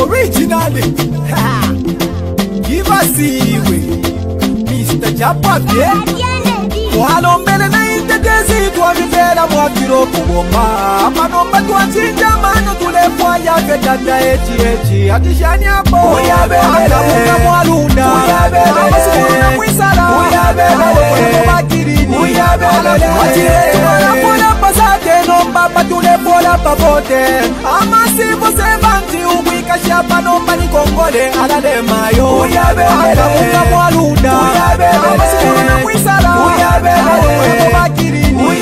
Originally, give us Mr. Zambia'd, walombele na intedezi tuamipela mwakiro kubomba manomba tuachinja mano tulefwa yake dada eti atishani hapo atamuka mwalunda amasukuna mwisala makirini wachiretu wanapola pasate nomba patulefola papote amasivo sevanti ubwika shapa nomba ni kongole alale mayo atamuka mwalunda amasukuna mwisala makirini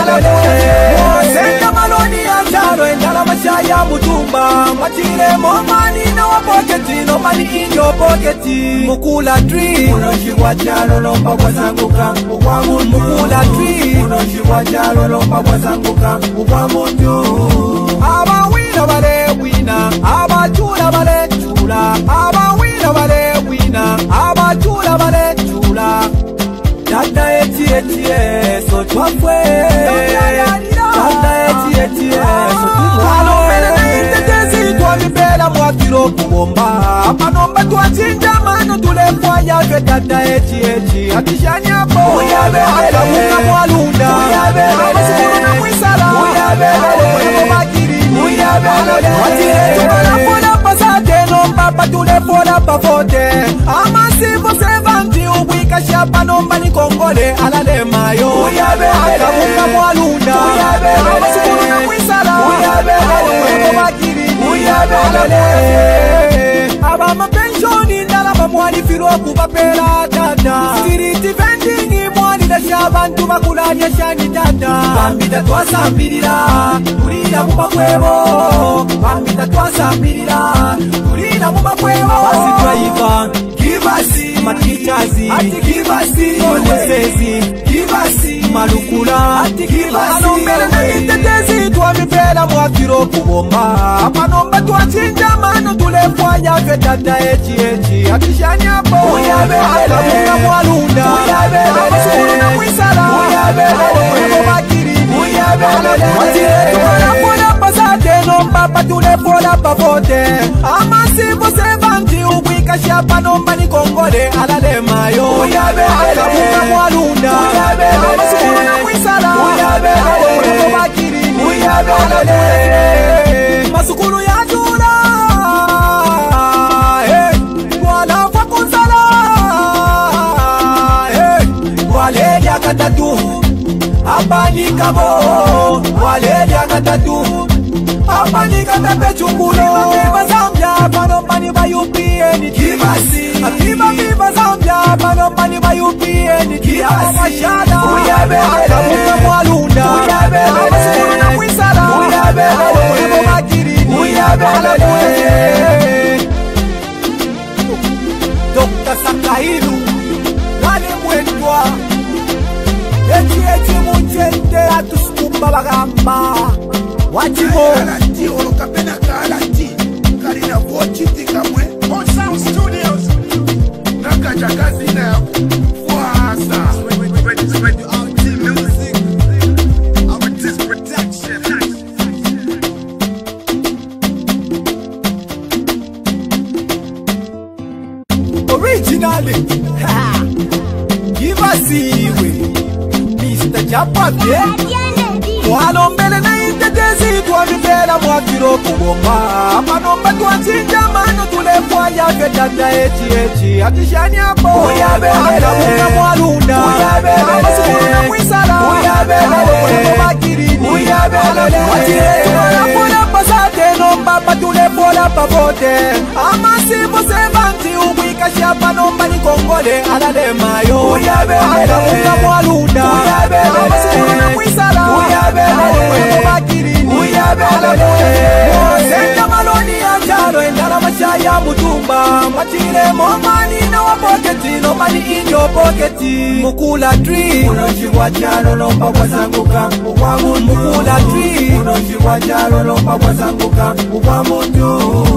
senda maloni ya charo endala mashaya mutumba machile momani na wapoketi no mani inyo poketi mukula tree unoshikwa chalo lomba kwa zanguka ukwa mundu mukula tree unoshikwa chalo lomba kwa zanguka ukwa mundu abawina bale wina abachula bale chula abawina bale wina abachula bale chula dada eti so twafwe dada eti so twalomele na intetezi twamipela mwakiro kubomba manomba tuachinja mano tulefwa yake dada eti atishani hapo atamuka mwalunda amasukuna mwisala makirini wachiretu wanafola pasate nomba patulefola pafote amasivo sevanti ubwika shapa nomba ni kongole alale mayo atamuka mwalunda amasukuna mwisala makirini aba mapenshoni ndala bamwali firo kubapela tata siriti vending mwali dasha abantu bakulanya shani tata bambita twasambirira kulira mu makwebo bambita twasambirira kulira mu makwebo basi driver give us matichazi give us olesezi give us malukula give us anombele na intetezi twamipela mwakiro kubomba manomba twachinja mano tulefwa yake dada eti atishani hapo atamuka mwalunda amasukuna mwisala makirini wachiretu wanafola pasate nomba patulefola pafote amasivo sevanti ubwika shapa nomba ni kongole alale mayo atamuka mwalunda amasukuna mwisala makirini masukulu ya jula wala fakunzala walelia katatu abanika bo walelia katatu abanika tape chungulo viva Zambia panombani ba UPND kibasi viva Zambia panombani ba UPND kiama mashada atamuka mwalunda amasukuna mwisala makirini Dr. Sakahilu wale mwendwa eti munjende atusukumba bagamba wachimo kalati olokapena kalati kalina vochiti kamwe on Sound Studios nakaja kazi na wasa spread out the music our this production originally give us Mr. Zambia'd walombele na intetezi twamipela mwakiro kubomba manomba tuachinja mano tulefwa yake dada eti atishani hapo atamuka mwalunda amasukuna mwisala makirini wachiretu wanafola pasate nomba patulefola papote amasivo sevanti ubwika shapa nomba ni kongole alale mayo atamuka mwalunda amasukuna mwisala makirini senda maloni ya charo endala mashaya mutumba machile momani na wapoketi no mani inyo poketi mukula tree unoshikwa chalo lomba kwa zanguka ukwa mundu mukula tree unoshikwa chalo lomba kwa zanguka ukwa mundu